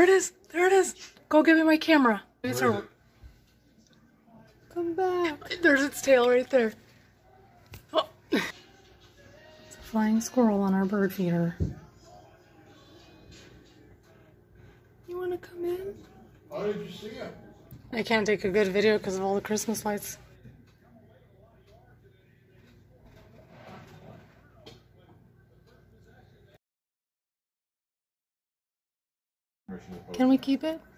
There it is. There it is. Go give me my camera. It's her. Come back. There's its tail right there. Oh. It's a flying squirrel on our bird feeder. You want to come in? How did you see it? I can't take a good video because of all the Christmas lights. Can we keep it?